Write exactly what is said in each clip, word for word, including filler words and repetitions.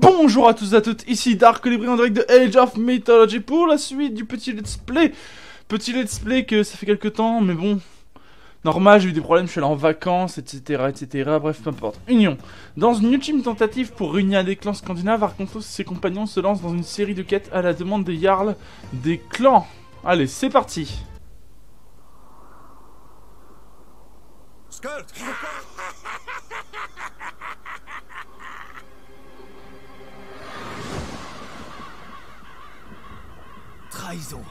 Bonjour à tous et à toutes, ici Dark Colibri en direct de Age of Mythology pour la suite du petit let's play. Petit let's play que ça fait quelques temps, mais bon, normal, j'ai eu des problèmes, je suis allé en vacances, et cetera, et cetera. Bref, peu importe. Union. Dans une ultime tentative pour réunir des clans scandinaves, Arcontos et ses compagnons se lancent dans une série de quêtes à la demande des Jarls des clans. Allez, c'est parti. Skurt. Trahison.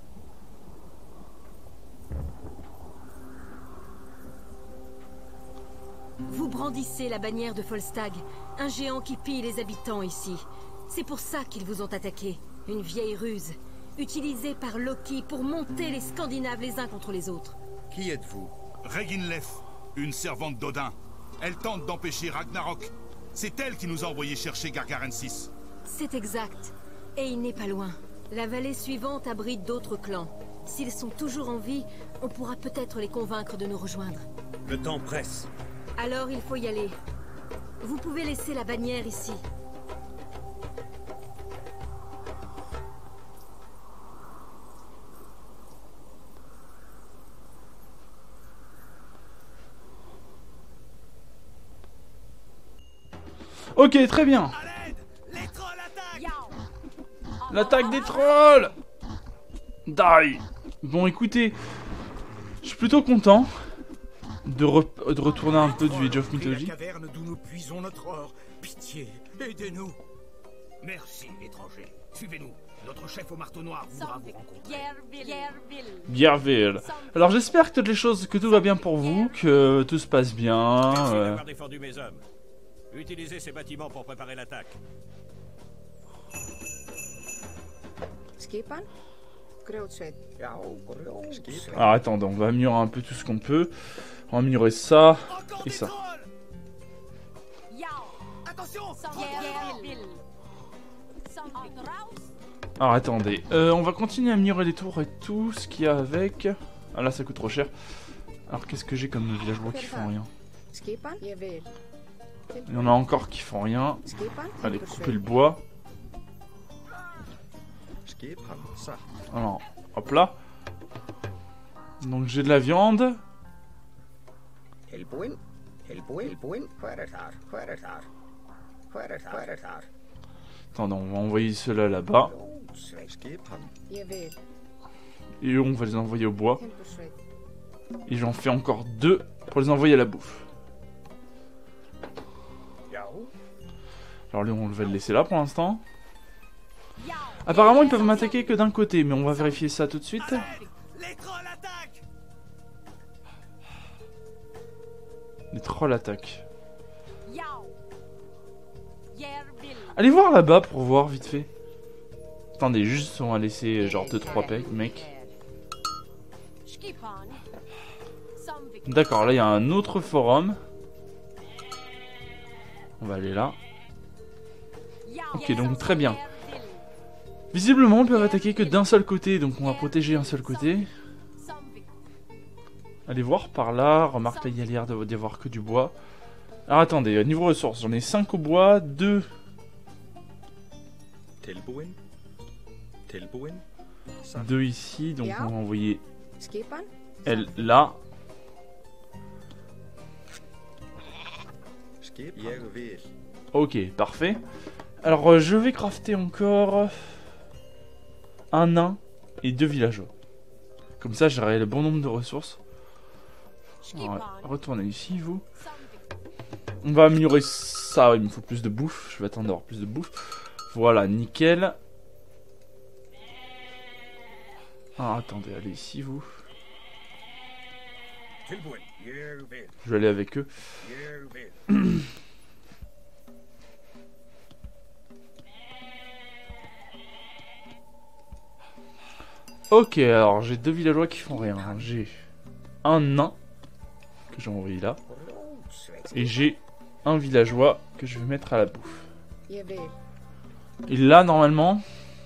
Vous brandissez la bannière de Folstag, un géant qui pille les habitants ici. C'est pour ça qu'ils vous ont attaqué. Une vieille ruse, utilisée par Loki pour monter les Scandinaves les uns contre les autres. Qui êtes-vous? Reginlef, une servante d'Odin. Elle tente d'empêcher Ragnarok. C'est elle qui nous a envoyé chercher Gargarensis. C'est exact. Et il n'est pas loin. La vallée suivante abrite d'autres clans. S'ils sont toujours en vie, on pourra peut-être les convaincre de nous rejoindre. Le temps presse. Alors il faut y aller. Vous pouvez laisser la bannière ici. Ok, très bien. Les trolls attaquent. L'attaque des trolls. Die. Bon, écoutez, je suis plutôt content de, re de retourner un peu du Age of Mythology. La caverne d'où nous puisons notre or. Pitié, aidez-nous. Merci, étranger. Suivez-nous. Notre chef au marteau noir voudra vous rencontrer. Bierville. Alors j'espère que toutes les choses, que tout va bien pour vous, que tout se passe bien. Merci euh... d'avoir défendu mes hommes. Utilisez ces bâtiments pour préparer l'attaque. Skipan? Grootswet. Alors attendez, on va améliorer un peu tout ce qu'on peut. On va améliorer ça et ça. Attention. Alors attendez, euh, on va continuer à améliorer les tours et tout ce qu'il y a avec. Ah là ça coûte trop cher. Alors qu'est-ce que j'ai comme villageois qui font rien? Skipan? Jawel. Il y en a encore qui font rien. Skipan? Allez, couper le bois. Alors, hop là. Donc j'ai de la viande. Attendez, on va envoyer ceux-là là-bas. Jawel. Et eux, on va les envoyer au bois. Hemperswet. Et j'en fais encore deux pour les envoyer à la bouffe. Alors lui, on va le laisser là pour l'instant. Apparemment, ils peuvent m'attaquer que d'un côté, mais on va vérifier ça tout de suite. Les trolls attaquent. Les trolls attaquent. Allez voir là-bas pour voir vite fait. Attendez, juste on va laisser genre deux trois mecs. D'accord, là il y a un autre forum. On va aller là. Ok, donc très bien. Visiblement, on peut attaquer que d'un seul côté, donc on va protéger un seul côté. Allez voir par là. Remarque, là il y a l'air d'y avoir que du bois. Alors attendez, niveau ressources, j'en ai cinq au bois, deux. deux ici, donc on va envoyer Skipan? elle là. Ok, parfait. Alors euh, je vais crafter encore un nain et deux villageois. Comme ça j'aurai le bon nombre de ressources. Alors, retournez ici vous. On va améliorer ça, il me faut plus de bouffe. Je vais attendre d'avoir plus de bouffe. Voilà, nickel. Ah, attendez, allez ici vous. Je vais aller avec eux. Ok, alors j'ai deux villageois qui font rien. J'ai un nain que j'ai envoyé là. Et j'ai un villageois que je vais mettre à la bouffe. Jawel. Et là, normalement...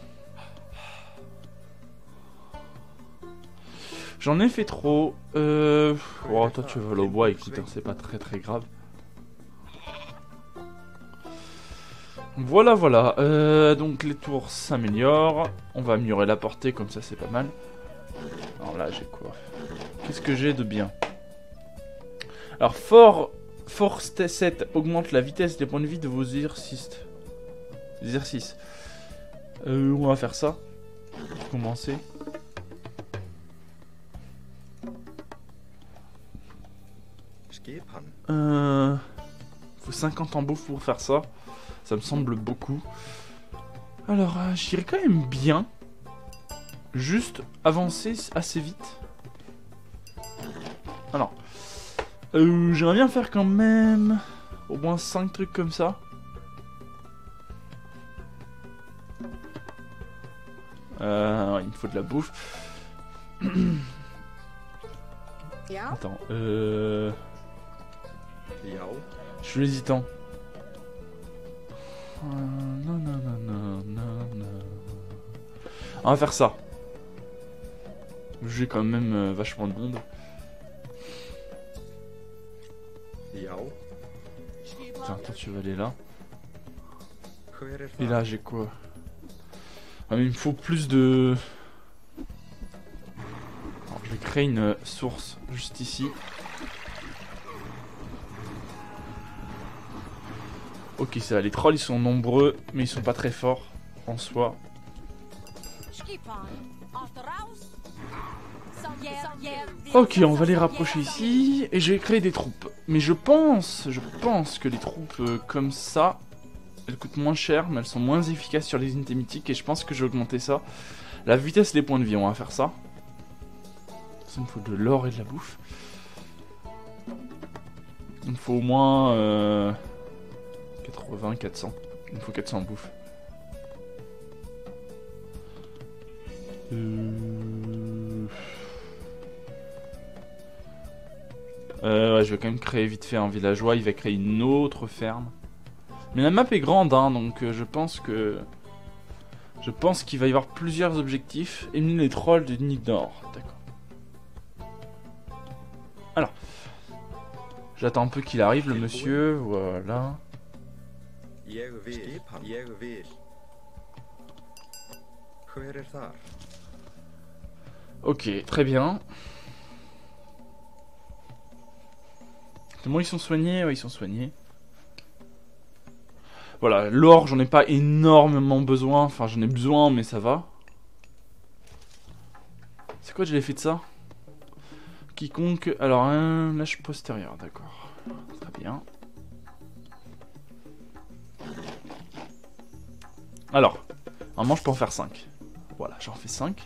J'en ai fait trop. Euh... Oh, toi, tu veux aller au bois, écoute, hein, c'est pas très très grave. Voilà, voilà. Euh, donc les tours s'améliorent. On va améliorer la portée, comme ça c'est pas mal. Alors là, j'ai quoi? Qu'est-ce que j'ai de bien? Alors, Fort, Force sept augmente la vitesse des points de vie de vos exercices. exercices. Euh, on va faire ça. Pour commencer. Euh, faut cinquante en bouffe pour faire ça. Ça me semble beaucoup. Alors, euh, j'irais quand même bien. Juste avancer assez vite. Alors, euh, j'aimerais bien faire quand même au moins cinq trucs comme ça. Euh, il me faut de la bouffe. Ja? Attends, euh... je suis hésitant. Euh, non, non, non, non, non, non. On va faire ça. J'ai quand même euh, vachement de monde. Tiens, toi tu vas aller là. Et là j'ai quoi? Ah, mais il me faut plus de... Alors, je vais créer une source juste ici. Ok, ça va, les trolls ils sont nombreux, mais ils sont pas très forts en soi. Ok, on va les rapprocher ici, et je vais créer des troupes. Mais je pense, je pense que les troupes euh, comme ça, elles coûtent moins cher, mais elles sont moins efficaces sur les unités mythiques, et je pense que je vais augmenter ça. La vitesse et les points de vie, on va faire ça. Ça me faut de l'or et de la bouffe. Il me faut au moins euh, quatre-vingts, quatre cents. Il me faut quatre cents en bouffe. Euh... Euh, ouais, je vais quand même créer vite fait un villageois. Il va créer une autre ferme. Mais la map est grande, hein, donc euh, je pense que... Je pense qu'il va y avoir plusieurs objectifs. Éliminer les trolls de Nidor. D'accord. Alors. J'attends un peu qu'il arrive, le monsieur. Voilà. Ok, très bien. Comment ils sont soignés? Ouais, ils sont soignés. Voilà, l'or, j'en ai pas énormément besoin. Enfin, j'en ai besoin, mais ça va. C'est quoi, j'ai l'effet de ça? Quiconque... Alors, un lâche postérieur, d'accord. Très bien. Alors, normalement, je peux en faire cinq. Voilà, j'en fais cinq.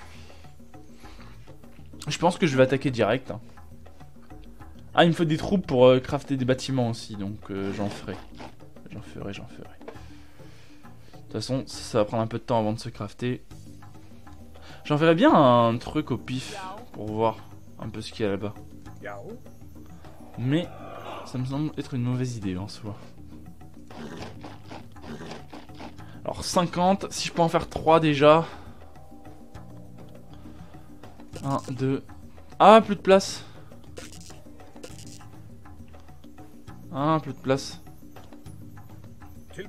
Je pense que je vais attaquer direct. Hein. Ah, il me faut des troupes pour euh, crafter des bâtiments aussi, donc euh, j'en ferai. J'en ferai, j'en ferai. De toute façon, ça, ça va prendre un peu de temps avant de se crafter. J'en ferai bien un truc au pif pour voir un peu ce qu'il y a là-bas. Mais ça me semble être une mauvaise idée en soi. Alors cinquante, si je peux en faire trois déjà. un, deux... Ah, plus de place. Ah, plus de place. Il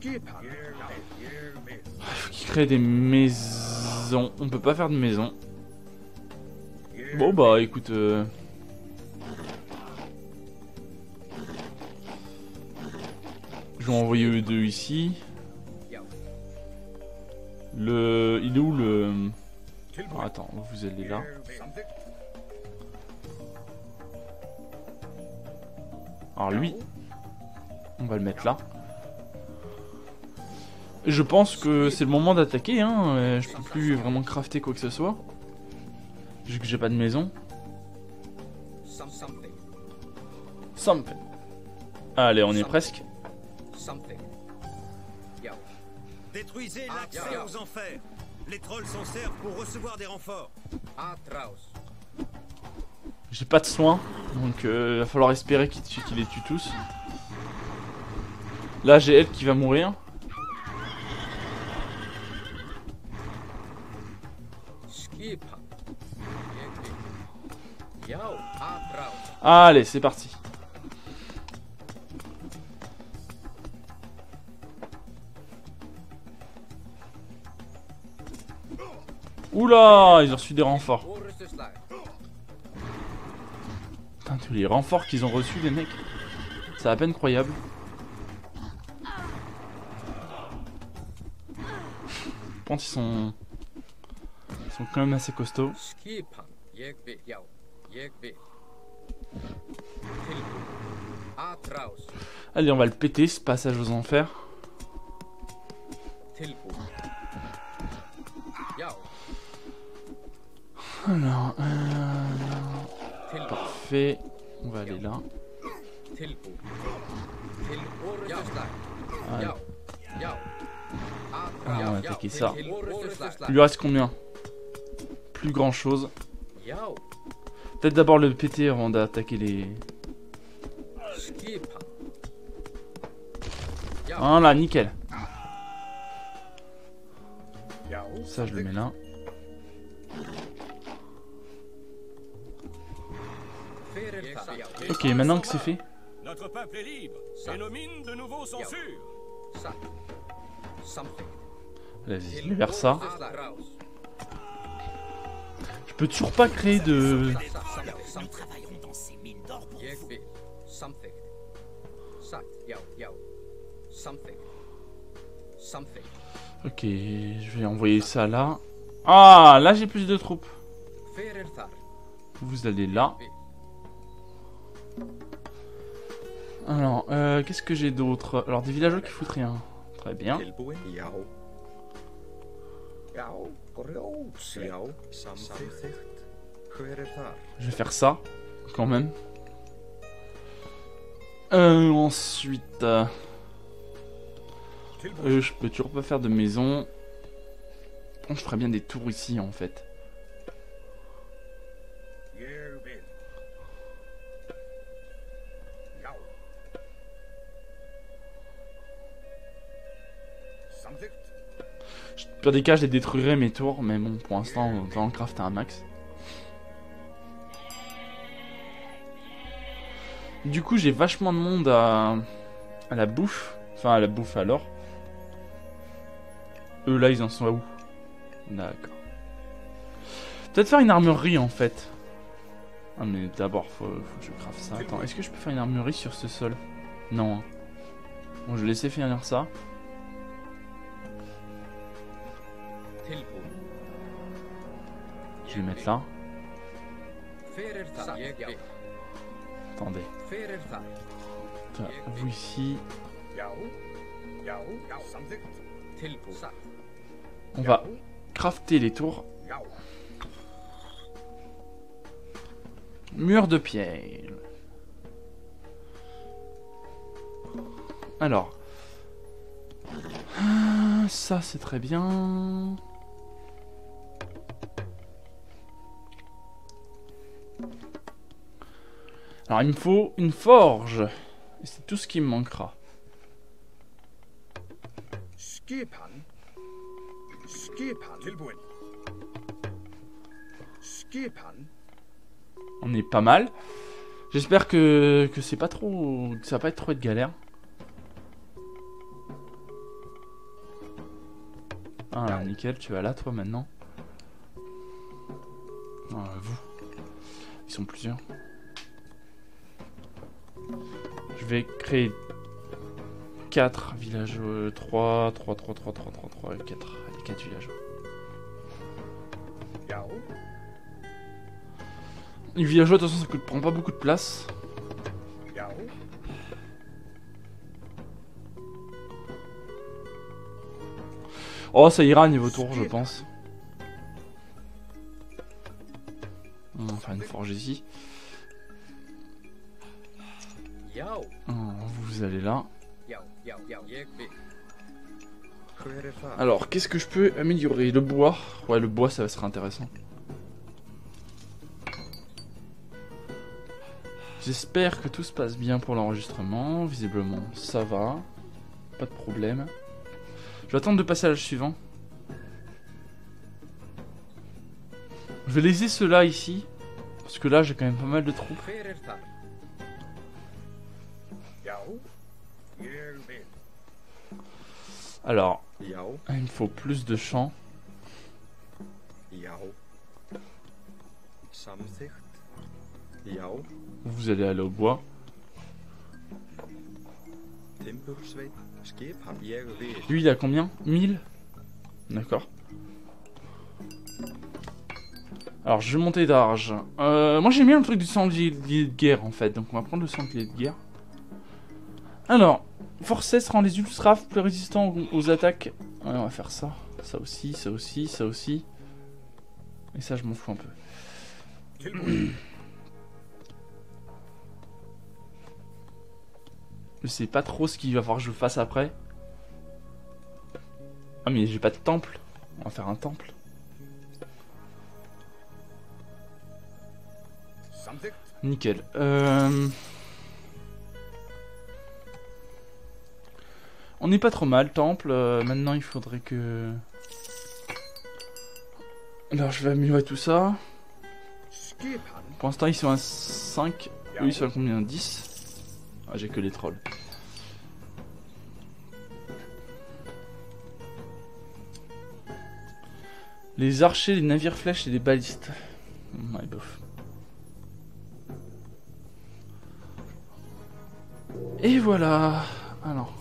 faut qu'il crée des maisons. On peut pas faire de maison. Bon bah écoute... Euh... Je vais envoyer eux deux ici. Le... Il est où le... Oh, attends, vous allez là. Alors lui, on va le mettre là. Je pense que c'est le moment d'attaquer, hein. Je peux plus vraiment crafter quoi que ce soit. Vu que j'ai pas de maison. Something. Allez, on est presque. Détruisez l'accès aux enfers. Les trolls s'en servent pour recevoir des renforts. J'ai pas de soins, donc il euh, va falloir espérer qu'il qu les tue tous. Là, j'ai elle qui va mourir. Allez, c'est parti. Oula, ils ont reçu des renforts. Putain, tous les renforts qu'ils ont reçus, les mecs. C'est à peine croyable. Je pense qu'ils sont... Ils sont quand même assez costauds. Allez, on va le péter, ce passage aux enfers. Alors, euh... parfait. On va aller là. Voilà. Ah, on va attaquer ça. Il lui reste combien? Plus grand chose. Peut-être d'abord le péter avant d'attaquer les... Voilà, nickel. Ça, je le mets là. Ok, maintenant que c'est fait. Notre peuple est libre et nos mines de nouveau sont sûres. Vas-y, je vais vers ça. Je peux toujours pas créer de... Nous travaillerons dans ces mines d'or pour vous. Ok, je vais envoyer ça là. Ah, là j'ai plus de troupes. Vous allez là. Alors, euh, qu'est-ce que j'ai d'autre? Alors, des villageois qui foutent rien. Très bien. Je vais faire ça, quand même. Euh, ensuite... Euh, euh, je peux toujours pas faire de maison. Bon, je ferais bien des tours ici, en fait. Dans des cas, je les détruirais mes tours, mais bon, pour l'instant, on va en crafter un max. Du coup, j'ai vachement de monde à, à la bouffe. Enfin, à la bouffe à l'or. Eux, là, ils en sont à où? D'accord. Peut-être faire une armurerie, en fait. Ah, mais d'abord, faut, faut que je craft ça. Attends, est-ce que je peux faire une armurerie sur ce sol? Non. Bon, je vais laisser finir ça. Je vais le mettre là. Attendez. Vous ici. On va crafter les tours. Mur de pierre. Alors. Ça c'est très bien. Alors il me faut une forge. Et c'est tout ce qui me manquera. On est pas mal. J'espère que, que c'est pas trop... que ça va pas être trop de galère. Ah nickel, tu vas là toi maintenant. Ah, vous. Ils sont plusieurs. Je vais créer quatre villageois, trois, trois, trois, trois, trois, trois, trois, quatre, allez, quatre villageois. Les villageois, de toute façon, ça ne prend pas beaucoup de place. Oh, ça ira niveau tour, je pense. On va faire une forge ici. Oh, vous allez là. Alors, qu'est-ce que je peux améliorer? Le bois. Ouais, le bois, ça va être intéressant. J'espère que tout se passe bien pour l'enregistrement. Visiblement, ça va. Pas de problème. Je vais attendre de passer à l'âge suivant. Je vais laisser ceux-là ici. Parce que là, j'ai quand même pas mal de troupes. Alors, il me faut plus de champs. Vous allez aller au bois. Lui, il a combien? mille. D'accord. Alors, je vais monter d'arge. Euh, moi, j'aime bien le truc du sanglier de guerre, en fait. Donc, on va prendre le sanglier de guerre. Alors, Forcès rend les ultras plus résistants aux, aux attaques. Ouais, on va faire ça. Ça aussi, ça aussi, ça aussi. Et ça, je m'en fous un peu. Je sais pas trop ce qu'il va falloir que je fasse après. Ah, mais j'ai pas de temple. On va faire un temple. Nickel. Euh... On n'est pas trop mal, temple. Euh, maintenant, il faudrait que... Alors, je vais améliorer tout ça. Pour l'instant, ils sont à cinq. Eux, ils sont à combien? dix. Ah, j'ai que les trolls. Les archers, les navires flèches et les balistes. Ouais, bof. Et voilà. Alors.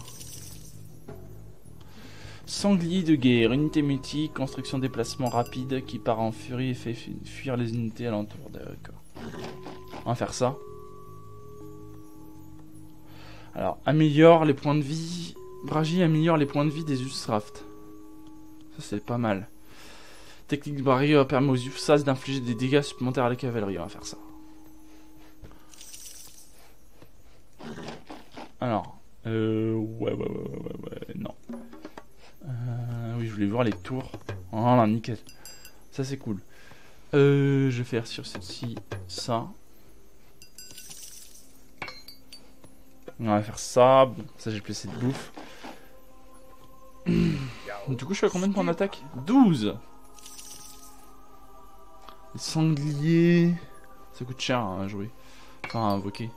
Sanglier de guerre, unité mythique, construction déplacement rapide qui part en furie et fait fuir les unités alentour. D'accord. On va faire ça. Alors, améliore les points de vie. Bragi améliore les points de vie des Usraft. Ça, c'est pas mal. Technique de barrière permet aux Usas d'infliger des dégâts supplémentaires à la cavalerie. On va faire ça. Alors, euh, ouais, ouais, ouais, ouais, ouais, ouais, non. Euh, oui, je voulais voir les tours. Oh là, nickel. Ça, c'est cool. Euh, je vais faire sur celle-ci ça. On va faire ça. Bon, ça, j'ai placé de bouffe. Du coup, je suis à combien de points d'attaque? douze. Les sangliers. Ça coûte cher hein, à jouer. Enfin, à invoquer.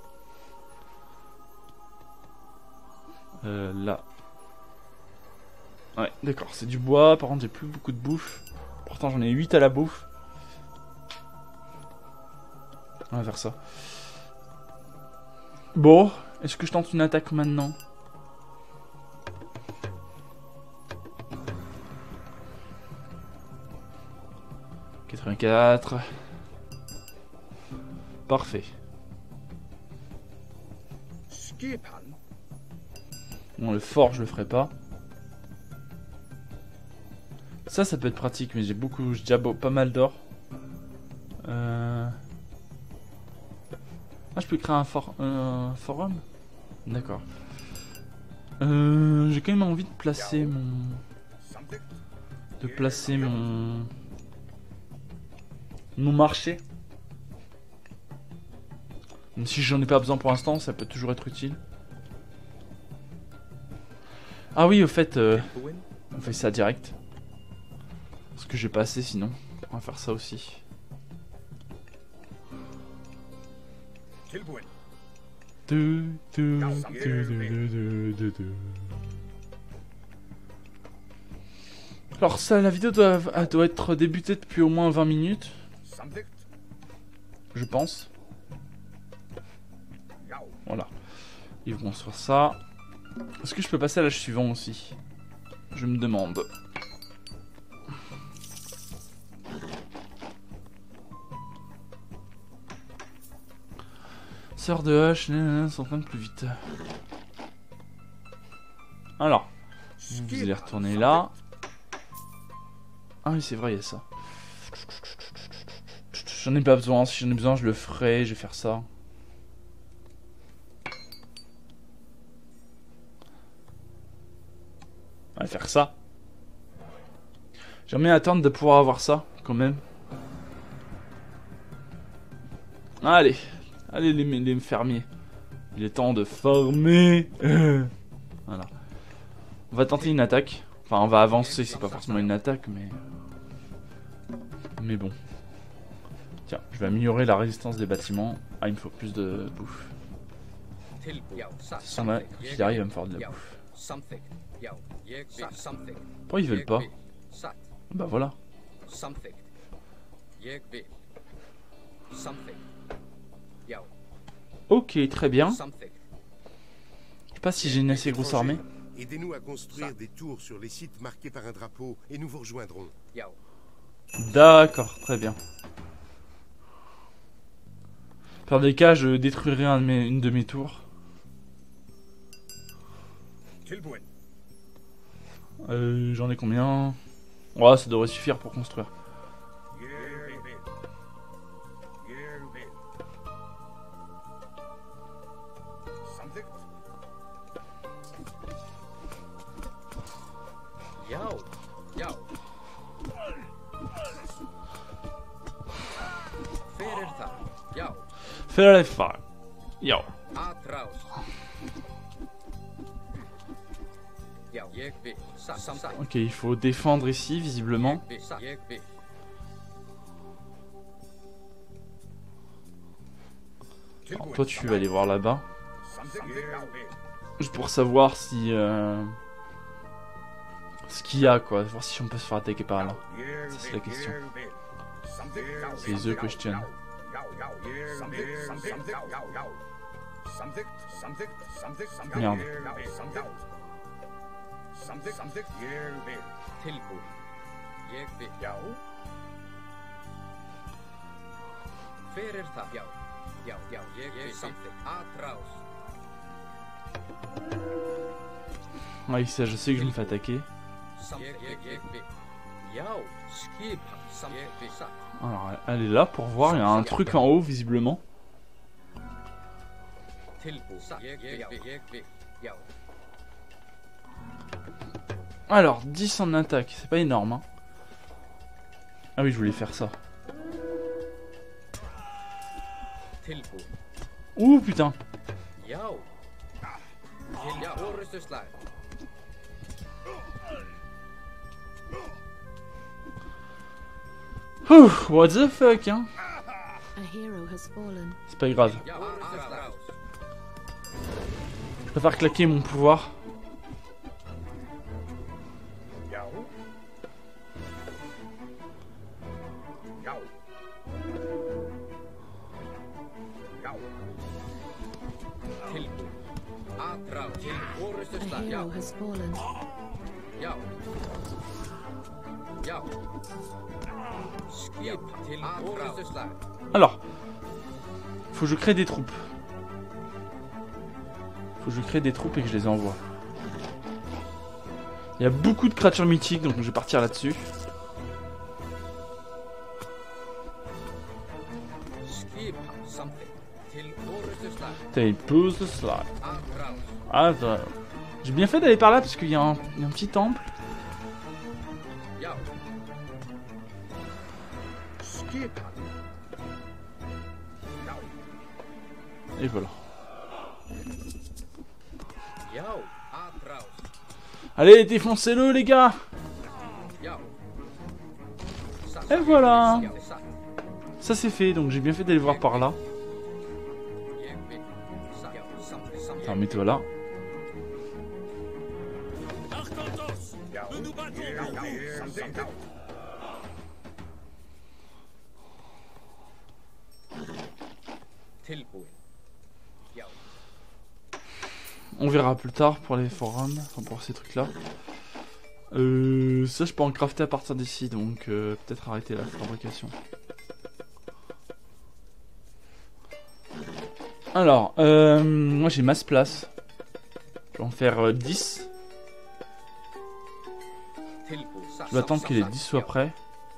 Euh, là. Ouais, d'accord, c'est du bois. Par contre, j'ai plus beaucoup de bouffe. Pourtant, j'en ai huit à la bouffe. On va faire ça. Bon, est-ce que je tente une attaque maintenant? quatre-vingt-quatre. Parfait. Bon, le fort, je le ferai pas. Ça, ça peut être pratique, mais j'ai beaucoup, j'ai déjà pas mal d'or. Euh... Ah, je peux créer un for... euh, forum. D'accord. Euh, j'ai quand même envie de placer mon... De placer mon... Mon marché. Même si j'en ai pas besoin pour l'instant, ça peut toujours être utile. Ah oui, au fait, euh, on fait ça direct. Parce que j'ai pas assez sinon. On va faire ça aussi. Du, du, du, du, du, du, du. Alors ça, la vidéo doit, elle doit être débutée depuis au moins vingt minutes. Je pense. Voilà. Ils vont construire ça. Est-ce que je peux passer à l'âge suivant aussi? Je me demande. Sœur de hache, s'entraîne plus vite. Alors, vous allez retourner là. Ah oui, c'est vrai, il y a ça. J'en ai pas besoin. Si j'en ai besoin, je le ferai. Je vais faire ça. On va faire ça. J'aimerais attendre de pouvoir avoir ça, quand même. Allez. Allez, les, les fermiers. Il est temps de former. Voilà. On va tenter une attaque. Enfin, on va avancer. C'est pas forcément une attaque, mais... Mais bon. Tiens, je vais améliorer la résistance des bâtiments. Ah, il me faut plus de bouffe. Ce là s'il arrive à me faire de la bouffe. Pourquoi ils veulent pas? Bah voilà. Something. Jeg vil. Something. Ja. Ok, très bien. Something. Je sais pas si j'ai une assez grosse armée. Aidez-nous à construire des tours sur les sites marqués par un drapeau et nous vous rejoindrons. Ja. D'accord, très bien. Par des cas, je détruirai un de mes, une de mes tours. Euh, J'en ai combien? Ouais, ça devrait suffire pour construire. Jou. Jou. Fyrir það. Já. Faire les faire. Yo. Atraus. Já. Jeg vil. Sa- Something. Ok, il faut défendre ici, visiblement. Jeg vil. Sa- Jeg vil. Alors, toi, tu vas aller voir là-bas. Juste pour savoir si... Euh... Ce qu'il y a, quoi. Voir si on peut se faire attaquer par là. Ça, c'est la question. C'est the question. Merde. Tilbúin. Ég vil. Já. Fyrir það. Já. Já. Já. Ég vil. Something. Atraus. Ouais, ça, je sais que je me fais attaquer. Something. Jeg, jeg vil. Já. Skipa. Something. Jeg vil. Sa- Alors, elle est là pour voir. Il y a un truc en haut, visiblement. Tilbúin. Sa- Jeg, jeg vil. Jeg vil. Já. Alors, dix en attaque. C'est pas énorme, hein. Ah oui, je voulais faire ça. Tilbúin. Ouh, putain. Já. Til já. Orustuslag. Ouh, what the fuck, hein. A hero has fallen. C'est pas grave. Já. Orustuslag. Je préfère claquer mon pouvoir. Tilbúin. Atraus. Til A orustuslag. Já. hero has fallen. Já. Já. Skipa. Til orustuslag. Alors, faut que je crée des troupes. Faut que je crée des troupes et que je les envoie. Il y a beaucoup de créatures mythiques, donc je vais partir là-dessus. Skipa. Something. Til orustuslag. T'as pose de slide. Atraus. Ah, ça- j'ai bien fait d'aller par là parce qu'il y, a un- il y a un petit temple. Já. Skipa. Et voilà. Já. Atraus. Allez, défoncez-le, les gars. Já. Et voilà. Já. Sa- Ça c'est fait, donc j'ai bien fait d'aller voir par là. Jeg vil. Sa- Já. Something. Something. Attends, mets-toi là. Arcantos, nous nous battons pour vous. Tilbúin. Já. On verra plus tard pour les forums, enfin pour ces trucs là. Euh, ça je peux en crafter à partir d'ici, donc euh, peut-être arrêter la fabrication. Alors, euh, moi j'ai masse place. Je vais en faire euh, dix. Tilbúin. Sa- Je vais attendre sa- que les sa- dix soient Já. prêts.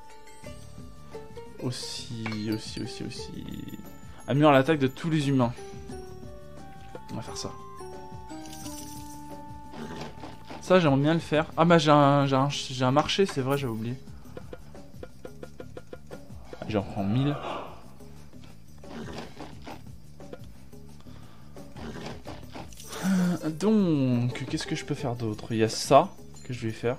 Aussi, aussi, aussi, aussi. Améliorer l'attaque de tous les humains. On va faire ça. Ça, j'aimerais bien le faire. Ah bah j'ai un, j'ai un, j'ai un marché, c'est vrai, j'avais oublié. J'en prends mille. Euh, Donc, qu'est-ce que je peux faire d'autre? Il y a ça que je vais faire.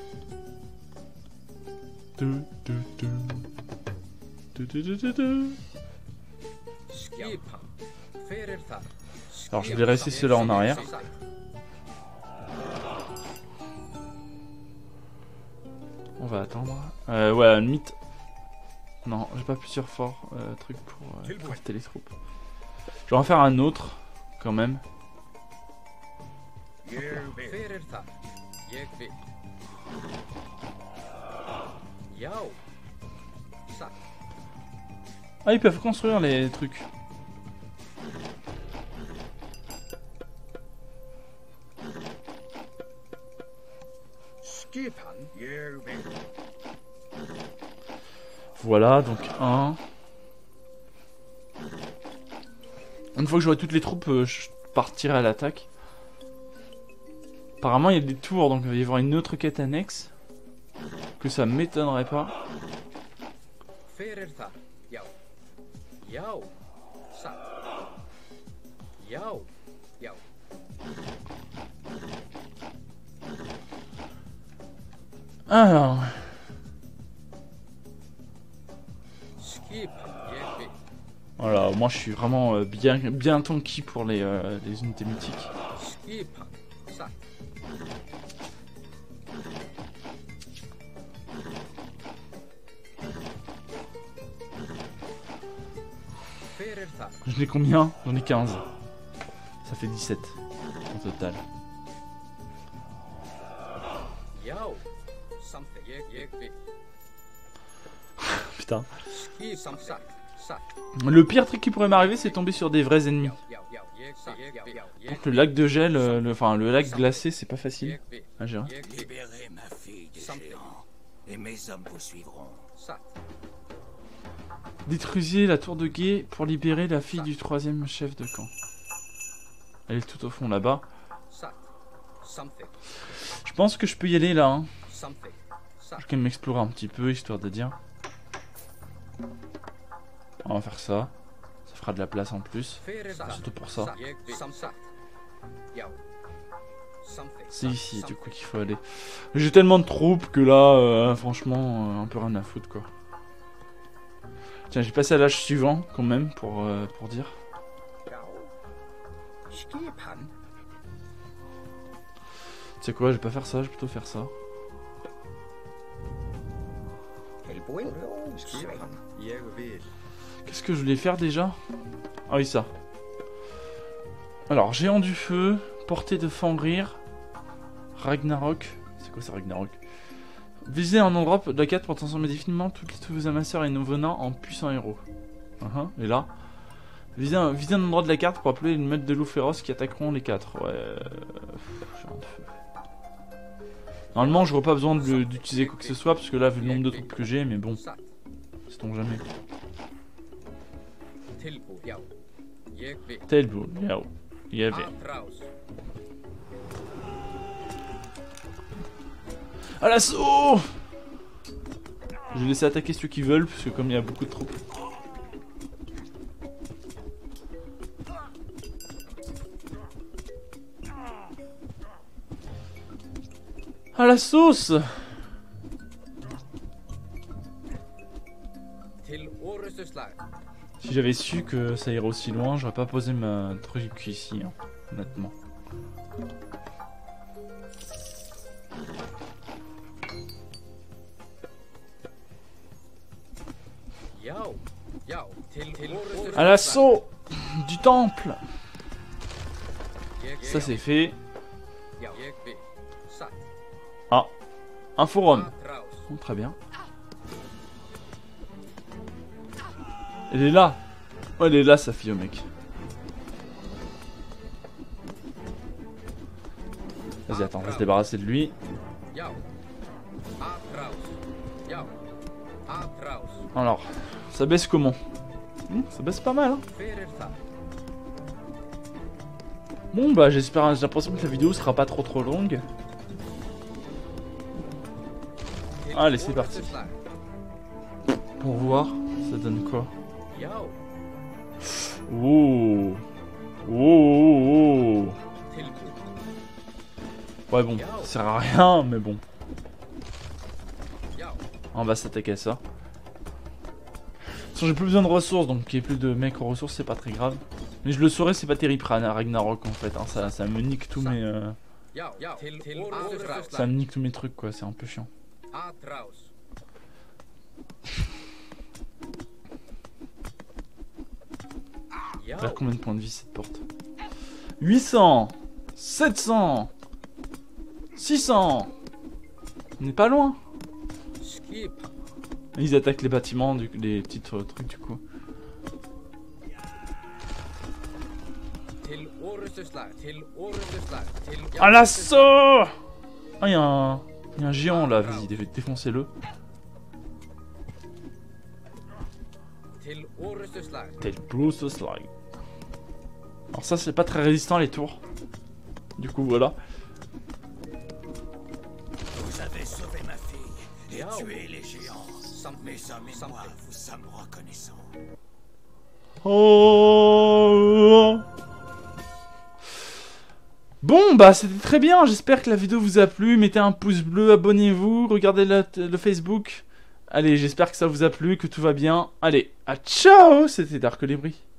Du, du, du. Du, du, du, du, du. Skipa. Fyrir það. Alors, je vais laisser ceux-là en arrière. On va attendre. Euh, ouais, limite. Non, j'ai pas plusieurs forts euh, trucs pour euh, porter les troupes. Je vais en faire un autre, quand même. Ah, ils peuvent construire les trucs. Voilà, donc un. Une fois que j'aurai toutes les troupes, euh, je partirai à l'attaque. Apparemment, il y a des tours, donc il va y avoir une autre quête annexe. Que ça m'étonnerait pas. Alors. Voilà, moi je suis vraiment euh, bien, bien tanky pour les, euh, les unités mythiques. J'en ai combien? J'en ai quinze. Ça fait dix-sept au total. Putain. Le pire truc qui pourrait m'arriver, c'est tomber sur des vrais ennemis. Donc le lac de gel, euh, le, enfin le lac glacé, c'est pas facile à gérer. Libérez ma fille des géants, et mes hommes vous suivront. Détruisez la tour de guet pour libérer la fille du troisième chef de camp. Elle est tout au fond là-bas. Je pense que je peux y aller là. Hein. Je vais quand même explorer un petit peu, histoire de dire. On va faire ça. Ça fera de la place en plus. Surtout pour ça. C'est ici du coup qu'il faut aller. J'ai tellement de troupes que là, euh, franchement, euh, un peu rien à foutre quoi. Tiens, j'ai passé à l'âge suivant quand même pour, euh, pour dire. Tu sais quoi, je vais pas faire ça, je vais plutôt faire ça. Qu'est-ce que je voulais faire déjà? Ah oui, ça. Alors, géant du feu, portée de Fenrir, Ragnarok. C'est quoi ça, Ragnarok? Visez un endroit de la carte pour transformer définitivement tous vos amasseurs et nos venins en puissants héros. Uh -huh. Et là, visez un, visez un endroit de la carte pour appeler une meute de loups féroces qui attaqueront les quatre. Ouais. Géant de feu. Normalement, j'aurais pas besoin d'utiliser quoi que ce soit parce que là, vu le nombre de troupes que j'ai, mais bon, sait-on jamais. Tailbull, yao, yavé. À l'assaut! Je vais laisser attaquer ceux qui veulent parce que comme il y a beaucoup de troupes. À la sauce! Si j'avais su que ça irait aussi loin, j'aurais pas posé ma truc ici, hein, honnêtement. À l'assaut du temple! Ça c'est fait. Ah, un forum. Oh, très bien. Elle est là. Oh, elle est là, sa fille, au mec. Vas-y, attends, on va se débarrasser de lui. Alors, ça baisse comment? mmh, Ça baisse pas mal, hein. Bon, bah, j'espère, j'ai l'impression que la vidéo sera pas trop trop longue. Allez, c'est parti. Pour voir, ça donne quoi? Oh. Oh, oh, oh. Ouais, bon, ça sert à rien, mais bon. On va s'attaquer à ça. De toute façon, j'ai plus besoin de ressources, donc qu'il y ait plus de mecs aux ressources, c'est pas très grave. Mais je le saurais, c'est pas terrible, Ragnarok en fait. Hein, ça, ça me nique tous mes. Euh... Ça me nique tous mes trucs, quoi, c'est un peu chiant. Atraus. Elle a combien de points de vie cette porte? huit cents, sept cents, six cents. On n'est pas loin. Skip. Ils attaquent les bâtiments, du, les petits euh, trucs du coup. Til orustuslag, til orustuslag, til... À l'assaut! Ah, il y a un... Il y a un géant là, vas-y, dé défoncez-le. Til orustuslag. Tel plus slide. Alors ça, c'est pas très résistant les tours. Du coup, voilà. Vous avez sauvé ma fille et Yao. tué les géants. Mes hommes et moi, vous sommes reconnaissants. Oh. Bon, bah c'était très bien. J'espère que la vidéo vous a plu. Mettez un pouce bleu, abonnez-vous, regardez le, le Facebook. Allez, j'espère que ça vous a plu, que tout va bien. Allez, à ciao. C'était Dark Colibri.